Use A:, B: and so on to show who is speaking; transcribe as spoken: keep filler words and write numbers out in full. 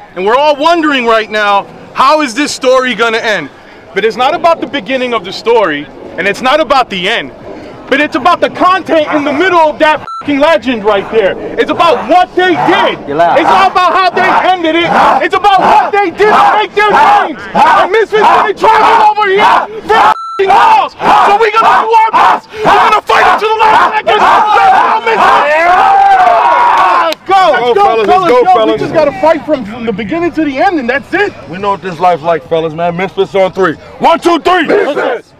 A: And we're all wondering right now, how is this story gonna end? But it's not about the beginning of the story, and it's not about the end. But it's about the content in the middle of that fucking legend right there. It's about what they did. It's not about how they ended it. It's about what they did to make their names. And Misfits gonna travel over here for fucking walls. So we're gonna do our best. We're gonna fight them to the last second. Let's go,
B: Let's go, fellas. Let's go,
A: Yo,
B: fellas.
A: we just gotta fight from, from the beginning to the end, and that's it.
B: We know what this life's like, fellas, man. Misfits on three. One, two, three. Misfits.